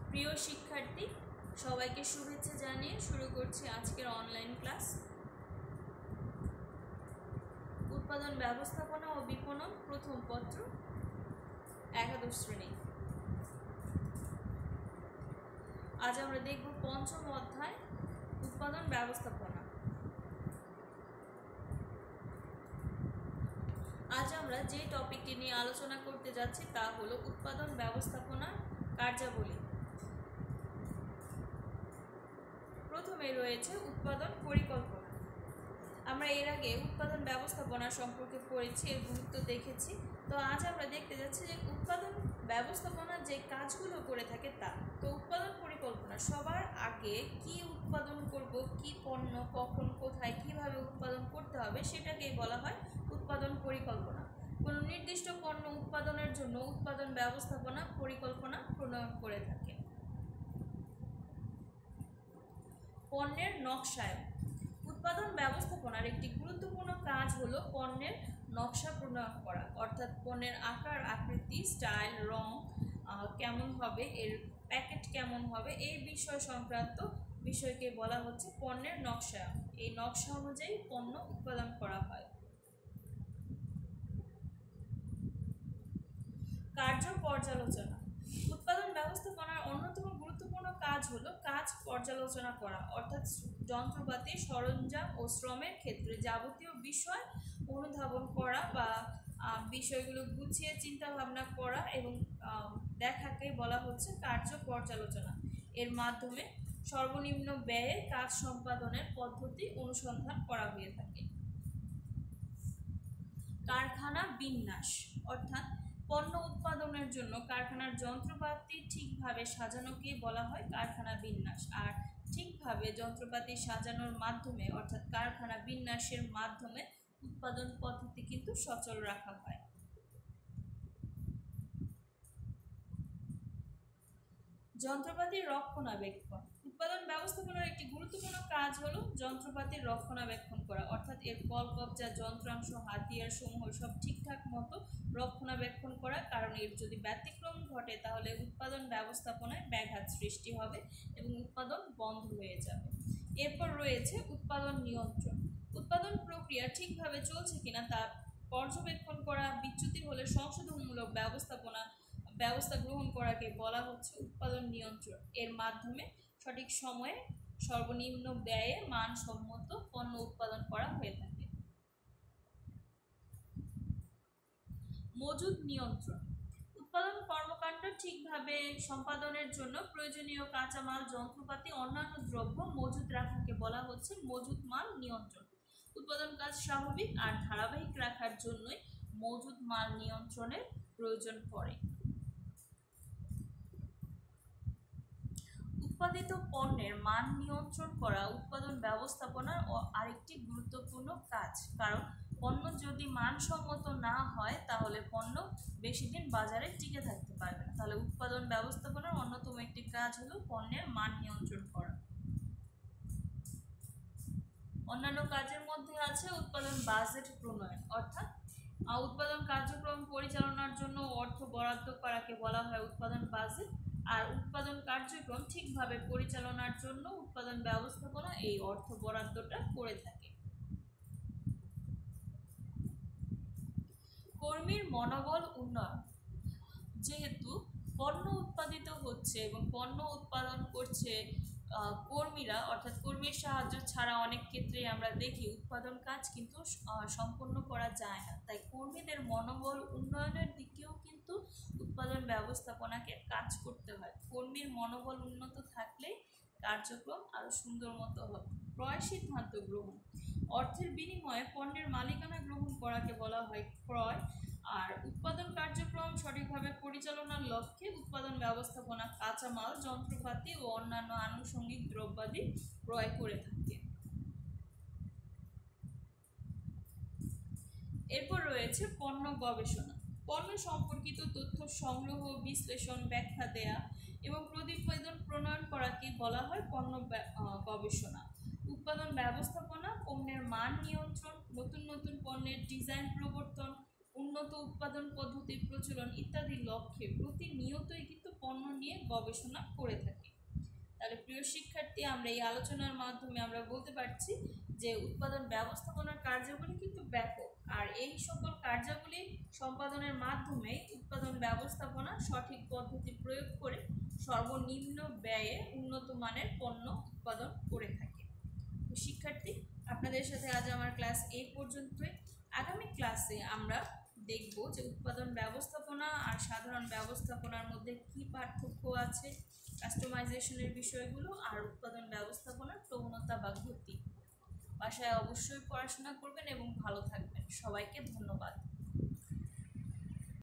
প্রিয় শিক্ষার্থী, সবাইকে শুভেচ্ছা জানিয়ে শুরু করছি আজকের অনলাইন ক্লাস। উৎপাদন ব্যবস্থাপনা ও বিপণন প্রথম পত্র, একাদশ শ্রেণী। আজ আমরা দেখব পঞ্চম অধ্যায়, উৎপাদন ব্যবস্থাপনা। আজ আমরা যে টপিকটি নিয়ে আলোচনা করতে যাচ্ছি তা হলো উৎপাদন ব্যবস্থাপনার কার্যাবলী। প্রথমে রয়েছে উৎপাদন পরিকল্পনা। আমরা এর আগে উৎপাদন ব্যবস্থাপনা সম্পর্কে পড়েছি, এর গুরুত্ব দেখেছি। তো আজ আমরা দেখতে যাচ্ছি যে উৎপাদন ব্যবস্থাপনা যে কাজগুলো করে থাকে তা। তো উৎপাদন পরিকল্পনা, সবার আগে কি উৎপাদন করব, কি পণ্য কখন কোথায় কিভাবে উৎপাদন করতে হবে সেটাকেই বলা হয় উৎপাদন পরিকল্পনা। কোনো নির্দিষ্ট পণ্য উৎপাদনের জন্য উৎপাদন ব্যবস্থাপনা পরিকল্পনা প্রণয়ন করে থাকে। পণ্যের নকশায়ন। উৎপাদন ব্যবস্থাপনার একটি গুরুত্বপূর্ণ কাজ হলো পণ্যের নকশা প্রণয়ন করা, অর্থাৎ পণ্যের আকার আকৃতি, স্টাইল, রং কেমন হবে, এর প্যাকেট কেমন হবে, এই বিষয় সংক্রান্ত বিষয়কে বলা হচ্ছে পণ্যের নকশায়ন। এই নকশা অনুযায়ী পণ্য উৎপাদন করা হয়। কার্য পর্যালোচনা। উৎপাদন ব্যবস্থাপনার অন্যতম গুরুত্বপূর্ণ কাজ হলো কাজ পর্যালোচনা করা, অর্থাৎ যন্ত্রপাতি, সরঞ্জাম ও শ্রমের ক্ষেত্রে যাবতীয় বিষয় অনুধাবন করা বা বিষয়গুলো গুছিয়ে চিন্তা ভাবনা করা এবং দেখাকে বলা হচ্ছে কার্য পর্যালোচনা। এর মাধ্যমে সর্বনিম্ন ব্যয়ে কাজ সম্পাদনের পদ্ধতি অনুসন্ধান করা হয়ে থাকে। কারখানা বিন্যাস, অর্থাৎ পণ্য উৎপাদনের জন্য কারখানার যন্ত্রপাতি ঠিকভাবে সাজানোকে বলা হয় কারখানা বিন্যাস। আর ঠিকভাবে যন্ত্রপাতি সাজানোর মাধ্যমে, অর্থাৎ কারখানা বিন্যাসের মাধ্যমে উৎপাদন পদ্ধতি কিন্তু সচল রাখা হয়। যন্ত্রপাতির রক্ষণাবেক্ষণ। উৎপাদন ব্যবস্থাপনার একটি গুরুত্বপূর্ণ কাজ হলো যন্ত্রপাতির রক্ষণাবেক্ষণ করা, অর্থাৎ এর কলকবজা, যন্ত্রাংশ, হাতিয়ার সমূহ সব ঠিকঠাক মতো রক্ষণাবেক্ষণ করা, কারণ এর যদি ব্যতিক্রম ঘটে তাহলে উৎপাদন ব্যবস্থাপনায় ব্যাঘাত সৃষ্টি হবে এবং উৎপাদন বন্ধ হয়ে যাবে। এরপর রয়েছে উৎপাদন নিয়ন্ত্রণ। উৎপাদন প্রক্রিয়া ঠিকভাবে চলছে কিনা তা পর্যবেক্ষণ করা, বিচ্যুতি হলে সংশোধনমূলক ব্যবস্থা গ্রহণ করাকে বলা হচ্ছে উৎপাদন নিয়ন্ত্রণ। এর মাধ্যমে সঠিক সময়ে সর্বনিম্ন ব্যয়ে মানসম্মত পণ্য উৎপাদন করা হয়ে থাকে। মজুদ নিয়ন্ত্রণ। উৎপাদন কর্মকাণ্ড ঠিকভাবে সম্পাদনের জন্য প্রয়োজনীয় কাঁচামাল, যন্ত্রপাতি, অন্যান্য দ্রব্য মজুদ রাখাকে বলা হচ্ছে মজুদ মাল নিয়ন্ত্রণ। উৎপাদন কাজ স্বাভাবিক আর ধারাবাহিক রাখার জন্যই মজুদ মাল নিয়ন্ত্রণের প্রয়োজন পড়ে। উৎপাদিত পণ্যের মান নিয়ন্ত্রণ করা উৎপাদন ব্যবস্থাপনার আরেকটি গুরুত্বপূর্ণ কাজ, কারণ পণ্য যদি মানসম্মত না হয় তাহলে পণ্য বেশি দিন বাজারে টিকে থাকতে পারবে না। তাহলে উৎপাদন ব্যবস্থাপনার অন্যতম একটি কাজ হলো পণ্যের মান নিয়ন্ত্রণ করা। অন্যান্য কাজের মধ্যে আছে উৎপাদন বাজেট প্রণয়ন, অর্থাৎ উৎপাদন কার্যক্রম পরিচালনার জন্য অর্থ বরাদ্দ করাকে বলা হয় উৎপাদন বাজেট। আর উৎপাদন কার্যক্রম ঠিকভাবে পরিচালনার জন্য উৎপাদন ব্যবস্থাপনা এই অর্থ বরাদ্দটা করে থাকে। কর্মীর মনোবল উন্নয়ন। যেহেতু পণ্য উৎপাদিত হচ্ছে এবং পণ্য উৎপাদন করছে কর্মীরা, অর্থাৎ কর্মীর সাহায্য ছাড়া অনেক ক্ষেত্রেই আমরা দেখি উৎপাদন কাজ কিন্তু সম্পন্ন করা যায় না। তাই কর্মীদের মনোবল উন্নয়নের দিকেও কিন্তু উৎপাদন ব্যবস্থাপনাকে কাজ করতে হয়। কর্মীর মনোবল উন্নত থাকলে কার্যক্রম আরও সুন্দর মতো হবে। ক্রয় সিদ্ধান্ত গ্রহণ। অর্থের বিনিময়ে পণ্যের মালিকানা গ্রহণ করাকে বলা হয় ক্রয়। আর উৎপাদন কার্যক্রম সঠিকভাবে পরিচালনার লক্ষ্যে উৎপাদন ব্যবস্থাপনা কাঁচামাল, যন্ত্রপাতি ও অন্যান্য আনুষঙ্গিক দ্রব্যাদি ক্রয় করে থাকে। এরপর রয়েছে পণ্য গবেষণা। পণ্য সম্পর্কিত তথ্য সংগ্রহ, বিশ্লেষণ, ব্যাখ্যা দেয়া এবং প্রতিবেদন প্রণয়ন করাকে বলা হয় পণ্য গবেষণা। উৎপাদন ব্যবস্থাপনা পণ্যের মান নিয়ন্ত্রণ, নতুন নতুন পণ্যের ডিজাইন প্রবর্তন, উন্নত উৎপাদন পদ্ধতির প্রচলন ইত্যাদি লক্ষ্যে প্রতিনিয়তই কিন্তু পণ্য নিয়ে গবেষণা করে থাকি। তাহলে প্রিয় শিক্ষার্থী, আমরা এই আলোচনার মাধ্যমে আমরা বলতে পারছি যে উৎপাদন ব্যবস্থাপনার কার্যাবলী কিন্তু ব্যাপক, আর এই সকল কার্যাবলী সম্পাদনের মাধ্যমে উৎপাদন ব্যবস্থাপনা সঠিক পদ্ধতি প্রয়োগ করে সর্বনিম্ন ব্যয়ে উন্নত মানের পণ্য উৎপাদন করে থাকে। তো শিক্ষার্থী, আপনাদের সাথে আজ আমার ক্লাস এই পর্যন্তই। আগামী ক্লাসে আমরা দেখব যে উৎপাদন ব্যবস্থাপনা আর সাধারণ ব্যবস্থাপনার মধ্যে কি পার্থক্য আছে, কাস্টমাইজেশনের বিষয়গুলো, আর উৎপাদন ব্যবস্থাপনার প্রবণতা বা গতি। বাসায় অবশ্যই পড়াশোনা করবেন এবং ভালো থাকবেন। সবাইকে ধন্যবাদ।